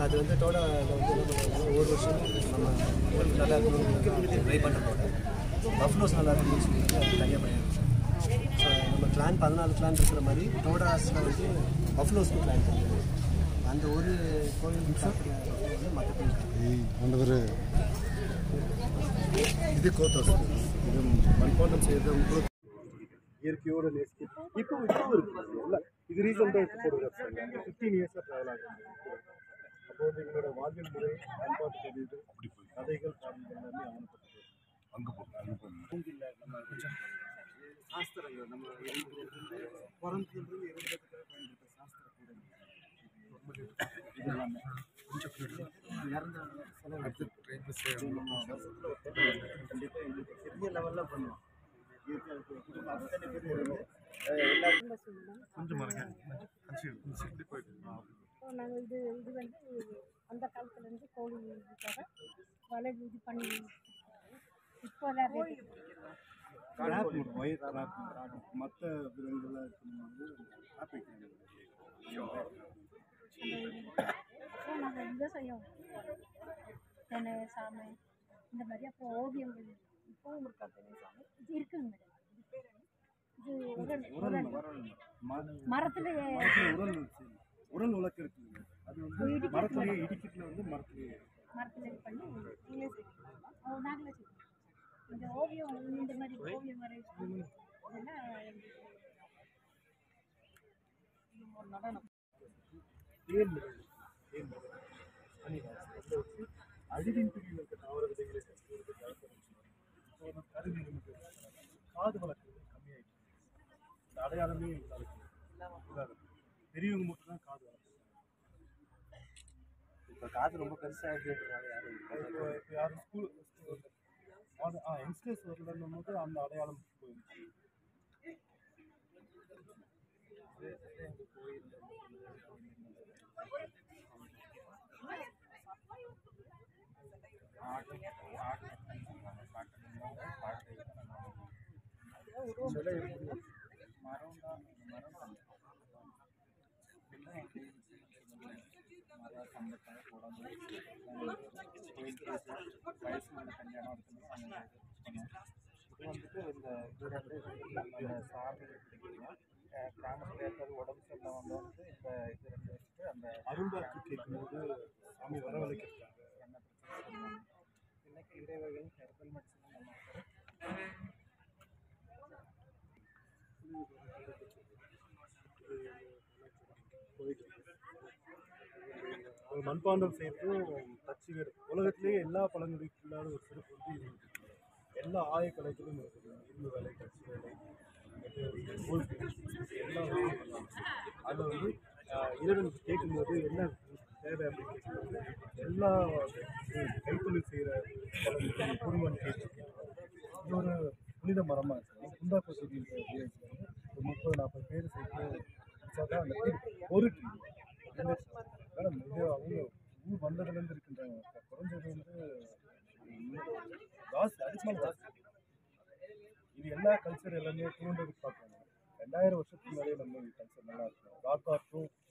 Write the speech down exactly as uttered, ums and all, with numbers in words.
அது வந்து தோட வந்து என்ன பண்ணுவாங்க ஒரு வருஷம் நம்ம நல்லா ட்ரை பண்ணுறதோட பஃப்லோஸ் நல்லா இருக்குன்னு சொல்லிட்டு அது தனியாக பண்ணியிருக்கோம். ஸோ நம்ம கிளான் பதினாலு கிளான் இருக்கிற மாதிரி தோடாஸில் வந்து பஃப்லோஸ்க்கு கிளான் பண்ணுறது அந்த ஒரு கோவில் வந்து மற்ற கோவில் இது கோத்தோஸ் இது மண்பாண்டம் செய்கிறது இயற்கையோட நேசிக்கு இப்போ இப்போ இருக்குது இல்லை இது ரீசெண்டாக எடுத்து போடுறது ஃபிஃப்டீன் இயர்ஸாக ட்ராவல் ஆகுது. அப்போ வந்து எங்களோட வாழ்வியல் முறை பண்பாட்டு தெரியுது கதைகள் பாடல்கள் எல்லாமே ஆவணப்பட்டது அங்கே போகும் அங்கே போகும் இல்லை நம்ம கொஞ்சம் சாஸ்திரங்கள் நம்ம பிறந்ததுலேருந்து இறந்ததுக்காக பயன்படுத்த சாஸ்திர கூட இது எல்லாமே கொஞ்சம் இறந்த கண்டிப்பாக எங்களுக்கு பெரிய லெவலில் பண்ணுவோம். நாங்கள் இது இது வந்து அந்த காலத்துலேருந்து கோழிக்காக வலை இது பண்ணி இப்போ மற்ற விலங்குகளாக இருக்கும்போது நாங்கள் விவசாயம் தென்னை சாமை இந்த மாதிரி அப்புறம் ஓவியங்கள் இப்போவும் இருக்கா தென்னை சாமை இது இருக்குங்க மேடம். இது உரல் உரல் மரத்தில் உரல் உலக்கு இருக்குங்க அது வந்து மரத்துலேயே இடிக்கட்டில் வந்து மரத்துலேயே மரத்தில் பண்ணி நீங்களே செய்யணும் நாங்களே செய்யணும். இந்த ஓவியம் இந்த மாதிரி ஓவியம் வரைக்கும் இதெல்லாம் நடனம் தேன் தேன் அழிவின் பிரிவில் இருக்க தாவர விதைகளை கருவிகளுக்கு காது வளர்க்குறது கம்மியாயிடுச்சு. இந்த அடையாளமே இல்லாத பெரியவங்க மட்டும் தான் காது வளர்க்குறாங்க. இப்போ காது ரொம்ப பெருசாகிடுறாங்க யாரும் இப்போ யாரும் ஸ்கூல் ஆ யங்ஸ்டர்ஸ் வரலன்னும் போது அந்த அடையாளம் போயிடுச்சு. இது வந்துட்டு இந்த இதோட சாமி பிடிக்கலாம் கிராமத்தில் இருக்கிறது உடம்பு சரியில்லை வந்து வந்து இந்த இது ரெண்டு வச்சுட்டு அந்த அருள்பாக்கு கேட்கும்போது சாமி வரவழைக்கிறாங்க என்ன பிரச்சனை சொல்லுவாங்க. இன்னைக்கு இடைவகைகள் ஹெர்பல் மெடிசன் நம்ம மண்பாண்டம் செய்யறதும் தச்சுகள் உலகத்திலேயே எல்லா பழங்குடிக்கும் இல்லாத ஒரு சிறப்பு வந்து இது எல்லா ஆயக்கலைகளும் இருக்குது. இரும்பு வேலை தச்சு வேலை எல்லா வேலையும் அதில் வந்து இறைவனுக்கு கேட்கும்போது என்ன தேவை அப்படின்னு கேட்கும்போது எல்லா கைத்தொழில் செய்கிற குடும்பம் கேட்டு இது ஒரு புனித மரமாக இருக்குது. குண்டா பகுதியில் உபயோகிக்கிறாங்க. ஒரு முப்பது நாற்பது பேர் சேர்த்து அந்த ஒரு மேடம் இது அவங்க ஊர் வந்ததுலேருந்து இருக்கின்றாங்க. குறைஞ்சது வந்து ஜாஸ்தி அடிஷனல் ஜாஸ்தி. இது எல்லா கல்ச்சர் எல்லாமே தூண்டதுக்கு பார்க்கணும். ரெண்டாயிரம் வருஷத்துக்கு முன்னாடியே நம்ம கல்ச்சர் நல்லா இருக்கும். ராக் ஆர்ட்டும்